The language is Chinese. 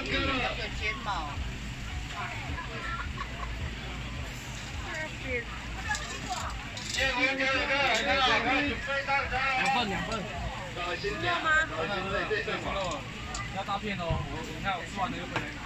有睫毛。 2份。 要吗？ 要大片哦，你看我吃完了又回来。